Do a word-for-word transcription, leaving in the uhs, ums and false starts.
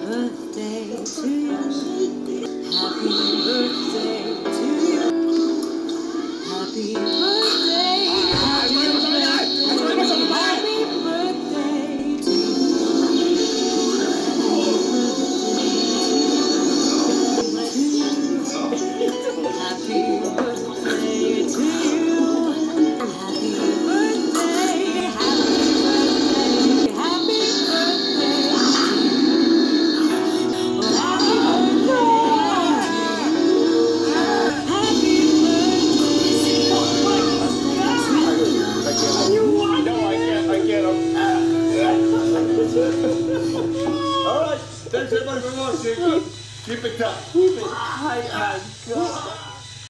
birthday to you. Happy birthday to you. Happy birthday. Happy birthday. Happy birthday to you. Happy birthday to you. Happy birthday. Happy birthday. Happy birthday to you. Happy All right, thanks everybody for watching. Keep it tough.